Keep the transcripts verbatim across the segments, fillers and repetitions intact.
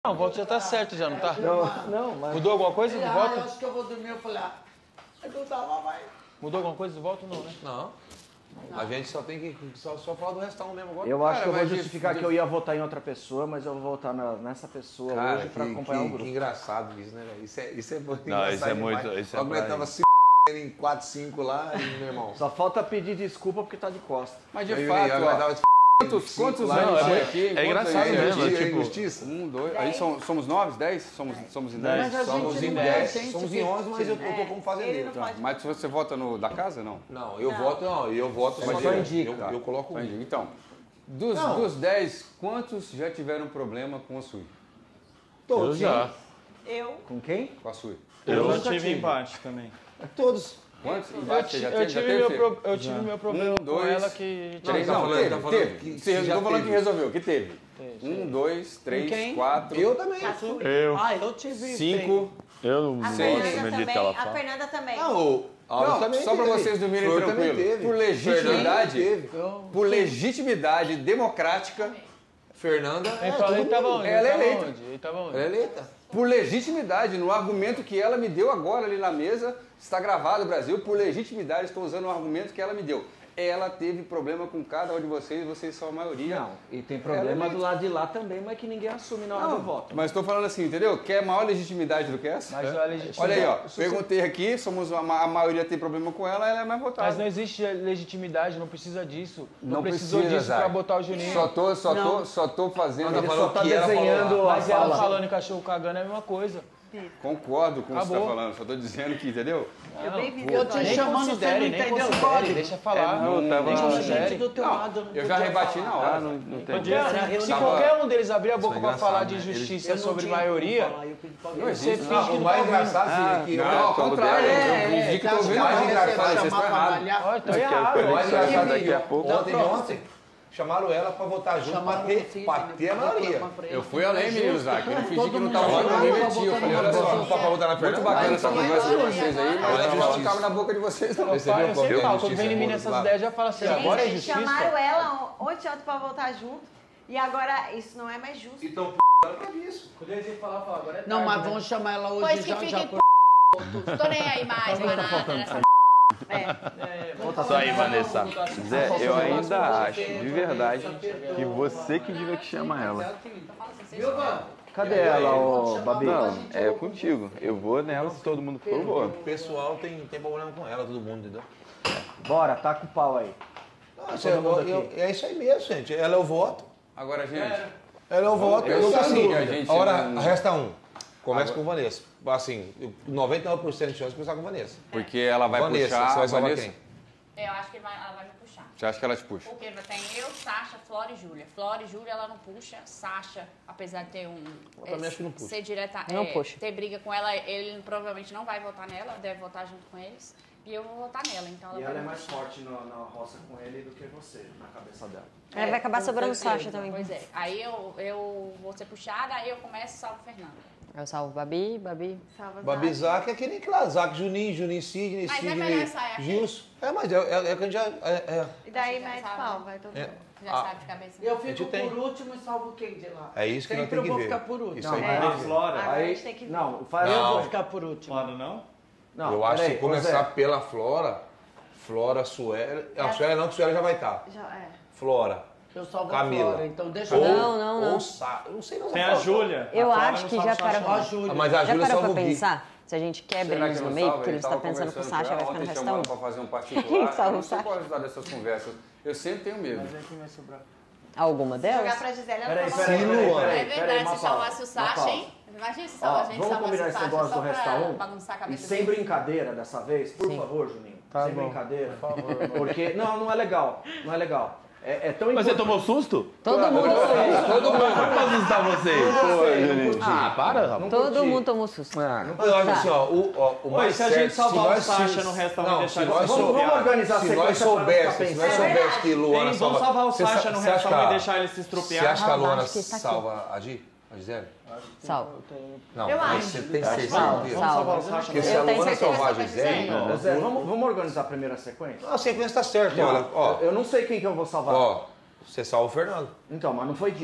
Não, o voto já tá certo, já não tá? Não, não, mas... Mudou alguma coisa do Ah, voto? eu acho que eu vou dormir, eu falei, ah, eu não tava mais. Mudou alguma coisa do voto? Não, né? Não. Não. A gente só tem que só, só falar do restão mesmo agora. Eu acho Cara, que eu vou mas justificar de... que eu ia votar em outra pessoa, mas eu vou votar na, nessa pessoa Cara, hoje pra que, acompanhar que, o grupo. Que engraçado isso, né, velho? Isso é, isso é muito Não, engraçado isso é demais. muito... Isso é a mulher pra... tava se em quatro, cinco lá, e, meu irmão... Só falta pedir desculpa porque tá de costa. Mas de eu, fato, eu, eu, ó, tava quantos, quantos lá, anos não, tem é, aqui? é engraçado Quantos anos? mesmo, é tipo... injustiça. Um, dois... Aí somos, somos nove, dez? Somos, somos em dez? Mas a Somos gente em não dez, tem somos que- em onze, mas eu, eu tô como Ele fazendeiro. não Tá? pode. Mas se você vota no da casa, não? Não, eu Não. voto, não, eu voto, Mas mas só eu, indica. eu, eu coloco um. Então, dos, Não. dos dez, quantos já tiveram problema com a Sui? Eu já. Eu. Com quem? Com a Sui? Eu Eu nunca tive tive. empate também. Todos. Quantos? Eu, Embate ti- você já eu teve? Já tive, teve, meu, filho? pro- eu tive meu problema Um, com dois, ela que... Três, Não, não, tá falando, teve, tá falando teve. que- Você que já não tô falando teve. que resolveu, que teve. Teve, Um, dois, três, quem? quatro, Eu também. Eu. Ah, eu tive... cinco... Eu não A gosto Seis. Fernanda mesmo também. que ela A fala. Fernanda também. Não, o Aldo Não, também só pra teve. vocês dormirem Flor também tranquilo. teve. Por legitimidade, Fernanda teve. por legitimidade democrática, Fernanda, Ele é, falou, todo ele tava mundo. onde? Ela Ele é tava eleita. onde? Ele tava onde? Ela é eleita. por legitimidade, no argumento que ela me deu agora ali na mesa, está gravado, Brasil, por legitimidade, estou usando o argumento que ela me deu. Ela teve problema com cada um de vocês, vocês são a maioria. Não, e tem problema do lado de lá também, mas que ninguém assume na hora do Não, voto. mas estou falando assim, entendeu? Quer maior legitimidade do que essa? Mas É. a legitimidade- Olha aí, ó, Se- perguntei aqui, somos a, ma- a maioria tem problema com ela, ela é mais votada. Mas não existe legitimidade, não precisa disso. Não, Não precisou precisa, disso Zay. pra botar o Juninho. Só tô, só tô, só tô fazendo... Ele falando só tá que ela desenhando falou a Mas ela fala. falando em cachorro cagando é a mesma coisa. Concordo com o que você Acabou. tá falando, só tô dizendo que, entendeu? Eu bem vi. Eu te Nem chamando, você não considere, nem entendeu? considere, Pode. deixa falar. É, não, tava- nem Tinha considere. gente do teu lado, eu não Eu já podia rebati falar. na hora. Ah, não, não tem. Qualquer- Era se reunião. qualquer um deles abrir a boca Isso é pra falar engraçado, de né? justiça Eu não sobre tinha maioria, como falar, eu pedi pra alguém. Não existe. você Não, finge que O não mais tá ouvindo. engraçado Ah, é que... não, Não, ao ao contrário, contrário. eu fingi que tô ouvindo mais mais engraçado, engraçado, vocês estão errados. Ó, tô Porque errado. eu O mais falei engraçado daqui a é que pouco. ontem, ontem, chamaram ela pra votar junto, pra Chamaram ter, você, pra entendeu? ter a maioria. Eu fui além, menino Zac, eu não fingi Todo que não mundo tava chamou falando, eu ela menti, pra eu falei, votar olha no só, Brasil. Só pra votar na muito Fernanda. bacana essa conversa de vocês aí, mas Olha a não justiça. colocava na boca de vocês não. Você Pai, viu eu qual que é sempre a falo, quando justiça vem em mim do nessas lado? ideias, já fala assim, Gente, agora é eles justiça. chamaram ela ontem ontem pra votar junto e agora isso não é mais justo. Então, p***, pra isso. Quando eles iam falar, fala, agora é Não, tarde, mas né? vamos chamar ela hoje Pois que já, fique já. com Tô nem aí mais, mais nada nessa É, vamos Isso aí, falar- Vanessa. vamos votar- Zé, vamos eu votar- ainda vamos acho, votar- de verdade, que você que devia que chama ela. Viu, Van? Cadê ela, ô Babi? Não, é contigo. Eu vou nela se todo mundo for, eu vou. O pessoal tem, tem problema com ela, todo mundo, entendeu? Bora, taca o pau aí. Nossa, eu- eu- é isso aí mesmo, gente. Ela é o voto. Agora, gente, Ela é o voto. Eu Eu sei assim, que a gente agora não- resta um. Começa com o Vanessa. Assim, noventa e nove por cento de chance de começar com o Vanessa. porque ela vai Vanessa, puxar você vai a salvar Vanessa. quem? Eu acho que ele vai- ela vai me puxar. Você acha que ela te puxa? Porque tem eu, Sasha, Flora e Júlia. Flora e Júlia ela não puxa. Sasha, apesar de ter um. Eu também acho que não puxa. Ser direta. Não é, puxa. ter briga com ela, ele provavelmente não vai votar nela, deve votar junto com eles. E eu vou votar nela, então ela E vai ela é me mais puxar. forte na, na roça com ele do que você, na cabeça dela. Ela vai acabar com sobrando o certeza. Sasha também. Pois é. Aí eu, eu vou ser puxada, aí eu começo e salvo o Fernando. Eu salvo Babi, Babi. Salva Babi Zac é que nem claro, Zac, Juninho, Juninho, Sidney, Mas é Sidney, melhor ensaiar aqui. Gilson. É, mas é, é, é que a gente já... É, é, E daí Já mete sabe. pau, vai todo é, mundo. Já Ah. sabe de cabeça. Eu gente fico tem. por último e salvo quem de lá? é isso que nós Sempre temos eu vou que ver. ficar por último. Isso Não, aí mas- tem A que ver. Flora? Agora a Aí, gente tem que ver. não, o Faz... Eu Não. vou ficar por último. Flora não? Não, Eu acho peraí, que ô, começar Zé, pela Flora, Flora, Sueli... A Sueli não, que Sueli já vai estar. Já, é. Flora, Eu salvo Camila. a Flora, então deixa ou, eu... Não, não, não. ou Sa... Eu não sei não. Tem a Júlia. Eu A Flora acho não que sabe já só para- achar. Ó, Ah, Júlia. mas a Já Júlia parou salva pra o Gui. pensar? Se a gente quebra Será eles que no não meio, salva? porque eles Tava estão pensando que o conversando com Sasha ela, vai ficar no ontem chamou ela restão. pra fazer um Quem particular. salva Eu o não sei Sasha? qual é o resultado dessas conversas. Eu sempre tenho medo. Mas aí quem vai sobrar? Alguma Jogar delas? pra Gisele, ela Peraí, não peraí, Sim, peraí, Luana. peraí, É peraí, verdade, uma se salvasse pausa, o uma Sasha, pausa. hein? Imagina se Ó, salva a gente, vamos salvasse combinar o esse Sasha negócio só do Resta pra um bagunçar a e cabeça sem dele. brincadeira dessa vez, por Sim. favor, Juninho. Tá sem bom. brincadeira. Por favor. Porque, não, não é legal. Não é legal. É, é tão Mas você importante. tomou susto? Todo mundo. Todo mundo. Como assustar vocês? sei, Pô, não Juninho. curti. Ah, para, rapaz. Não Todo curti. mundo tomou susto. Ah, Eu acho Tá. assim, ó, o, ó, o Oi, mais se a certo, gente salvar o nós- Sasha se- no restaurante não, e se deixar ele nós sem Vamos, sou- vamos organizar a Se sequência nós pra não ficar soubéssemos, se nós pensando. soubéssemos que Luana Hein, vamos salva... salvar o Você Sasha sa- no você acha restaurante que e a- deixar ele se Você estropiar? acha que a Ah, Luana acho que tá aqui. salva a Gi? A Gisele? Salva. Não, Eu mas acho. você tem Salva, certeza? Vamos salvar o salva. Sasha. Porque se Eu a tenho Luana certeza salvar a que vai Gisele... ser. Ô, Zé, vamos, vamos organizar a primeira sequência? A sequência tá certa, olha, ó. Eu não sei quem que eu vou salvar. Ó, você salva o Fernando. Então, mas não foi dito.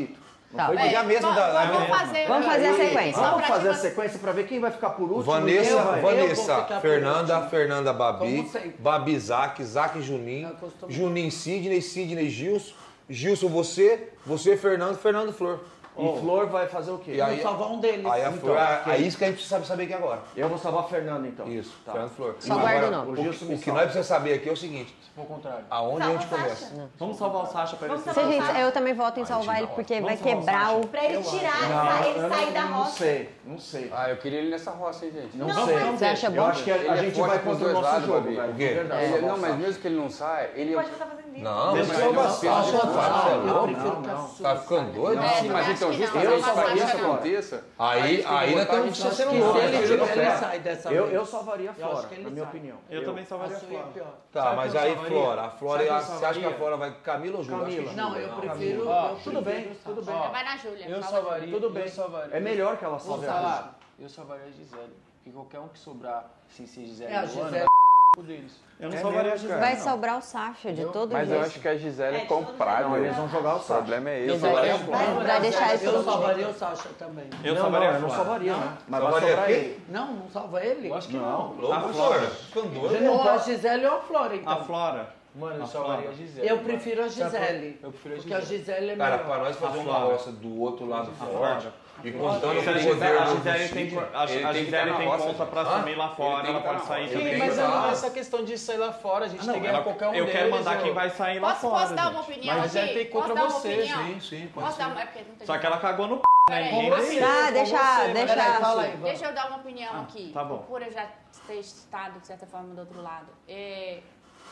Tá. Foi dia mesmo da. da- Vamos fazer, Vamos fazer a sequência. Só Vamos pra fazer a gente- sequência pra ver quem vai ficar por último. Vanessa, e quem vai- Vanessa, eu vou ficar por Fernanda, último. Fernanda Babi, Como sempre. Babi Zac, Zac Juninho, Eu costumo- Juninho Sidney, Sidney Gilson, Gilson você, você Fernando, Fernando Flor. E Flor vai fazer o quê? E aí- Vamos salvar um deles. Aí a Então, Flor, a- quem? é isso que a gente precisa saber aqui agora. Eu vou salvar a Fernanda, então. Isso, Tá. Fernando Flor. Só guarda o nome. O, O Gilson me o que salva. nós precisamos saber aqui é o seguinte, Se for o contrário. aonde a gente Salva o começa? Sasha. Vamos salvar o Sasha pra ele Se ser a gente, eu também voto em salvar ele, porque vai quebrar o... Pra ele tirar, Não, ele eu sair não, da não roça. sei, não sei. Ah, eu queria ele nessa roça, hein, gente? Não, Não, sei. mas Você acha Eu bom? acho que a, Ele a é gente forte vai pros contra o dois nosso lados, jogo, Babi. velho. O quê? De verdade, Ele- salvar não, o mas Sasha. mesmo que ele não saia, ele... Pode estar fazendo isso. Não, Mas mas ele eu não gosto. pensa, Você não, é não, louco? prefiro que a Tá ficando doido? Não, É, sim, também mas acho então, que não. justamente Eu para que isso salvaria agora. aconteça... Aí, aí nós estamos Eu acho sendo que loucos. se ele, eu se ele espero. sai dessa Eu, vez, eu salvaria Eu acho fora, que ele na minha sai. opinião. Eu também salvaria a a sua é Flora. pior. Tá, Sabe mas quem eu aí salvaria? Flora, a Flora, Sabe quem eu você acha que a salvaria? Flora vai Camila ou Júlia? Camila. Não, eu prefiro... Ó, eu Tudo bem, prefiro tudo salvar. bem. Vai na Júlia. Eu salva a salvaria. Júlia. Tudo bem. Eu salvaria. É melhor que ela Vou salve a falar. Júlia. Eu salvaria a Gisele. Porque qualquer um que sobrar, sem ser Gisele É, a e Luana, Gisele- vai deles. Eu não É salvaria a mesmo, Gisele. Vai não. sobrar o Sasha, de todo Mas eu jeito. acho que a Gisele É, é de todo comprável. Não, eles vão jogar o O Sasha. problema é Eu esse. salvaria a salvaria- Flora. Vai- vai deixar isso Eu no salvaria o Sasha também. Eu não, salvaria não, a eu não Flora. salvaria, né? Mas vai Salvaria sobrar quem? ele. Não, não salva ele? Eu acho que Não. não. Louco, A Flora. Flora. Ficando Você doido. não Ou a pode- Gisele ou a Flora, então. A Flora. Mano, eu A salvaria Flora. a Gisele. Eu mano. prefiro a Sabe por- Gisele. Eu prefiro a Porque a Gisele. Gisele é Cara, melhor. pra nós fazer A uma Flora. roça do outro lado A forte Flora. e contando Se com a o Gisele, poder a do Gisele tem, Cid, a, a ele tem que Gisele estar na tem roça, conta pra Hã? assumir lá Ele fora, tem ela que pode estar sair na Sim, também. mas Tem não que é dar. essa questão de sair lá fora. A gente Não, tem que ganhar ela- qualquer um eu deles. quero mandar ó. quem vai sair lá Posso, fora. posso dar uma gente. opinião Mas é aqui? ter Posso contra dar uma você, opinião? Sim, sim, pode Posso ser. dar uma... É porque não tem Só que ela cagou no p, né? Peraí, Ninguém com vê. você. Ah, deixa, você, deixa Peraí, fala aí, Deixa eu dar uma opinião aqui. tá bom. Por eu já ter estado, de certa forma, do outro lado. É,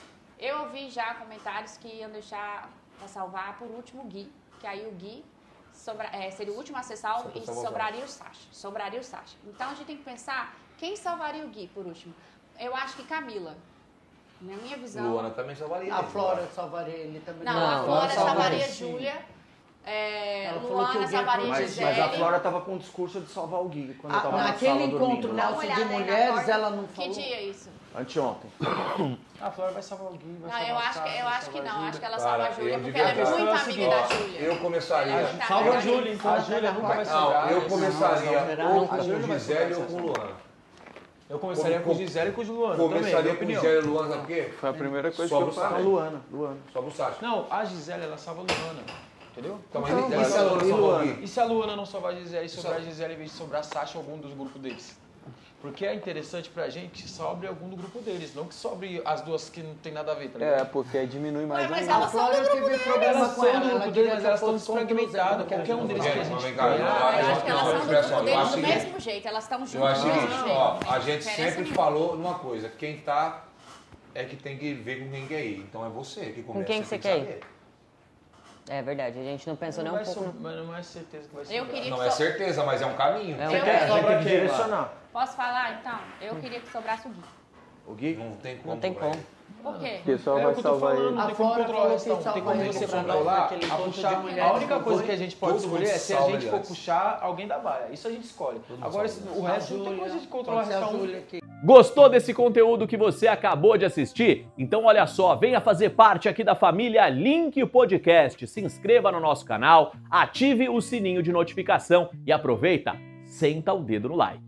eu ouvi já comentários que iam deixar pra salvar por último o Gui. Que aí o Gui sobra- é, seria o último a ser salvo Só e salvar o sobraria o Sasha. Sobraria o Sasha. Então a gente tem que pensar quem salvaria o Gui por último. Eu acho que Camila. Na minha visão. Luana também salvaria. A ele. Flora salvaria ele também. Não, Não, a Flora salvaria, salvaria a sim. Júlia. É, Ela falou que o Luana Gui é salvaria a Mas, Gisele. mas a Flora tava com o discurso de salvar o Gui quando eu Ah, tava na naquele sala encontro dormindo. Dá uma nosso de olhada aí na mulheres, porta. ela não Que falou. dia é isso? Anteontem. A Flora vai salvar o Gui, vai Não, salvar eu o acho, que, Sasha, eu vai acho que salvar a não. Júlia. Acho que ela Cara, salva a eu Júlia de porque ela é verdade- muito É o amiga seguinte, da ó, Júlia. Eu começaria. Ela tá Salva a amiga da Júlia, então. A Júlia nunca vai Não, sobrar. eu esse começaria não, ou A com Júlia não vai Gisele sobrar, ou com essa Luana. Eu começaria Com- com Gisele e com Luana também, Começaria minha com opinião. Gisele e Luana, sabe por quê? Foi a primeira coisa Sobra que o eu A falei. Luana, Luana. Só pro Sasha. Não, a Gisele, ela salva a Luana. Entendeu? Então, mas Então, e se a Luana e salvar o Luana? Gui? E se a Luana não salvar a Gisele e sobrar a Gisele em vez de sobrar a Sasha ou algum dos grupos deles? Porque é interessante pra gente que sobre algum do grupo deles, não que sobre as duas que não tem nada a ver, tá ligado? É, porque aí diminui mais Ué, mas ainda. elas A são Flora do grupo teve deles. problema Elas com são ela. do Ela grupo queria deles, mas elas estão fosse contra o desfragmentadas. Zé, Qualquer um deles que a gente Vem cá, Não, eu eu acho acho que elas não, são do expressa, grupo ó, eu deles acho do o seguinte, mesmo jeito. Elas estão Eu juntas acho do o mesmo seguinte, jeito. ó, Não a tem gente diferença sempre nenhuma. falou numa coisa, quem tá é que tem que ver com quem quer ir. Então é você que começa. quem que tem você quer ir? saber. É verdade, a gente não pensou Não nem um vai pouco. so- mas não é certeza que vai ser. Eu queria Não que é so- certeza, mas é um caminho. É um Eu cara. A gente Sobra tem que quem lá? direcionar. Posso falar, então? Eu queria que sobrasse o Gui. O Gui? Não tem como. Não tem velho. como. Por quê? O pessoal É o vai que eu tô salvar falando, ele. não A tem como Flora controlar falou isso, que não. Tem salva como ele você pra nós controlar naquele a encontro puxar. de A mulheres, única não coisa foi? que a gente pode Todo escolher mundo é se a salva, gente for aliás. puxar alguém da baia. Isso a gente escolhe. Agora, se- o resto não tem como a gente controlar Pode ser a cada um. Júlia que Gostou desse conteúdo que você acabou de assistir? Então olha só, venha fazer parte aqui da família Link Podcast. Se inscreva no nosso canal, ative o sininho de notificação e aproveita, senta o dedo no like.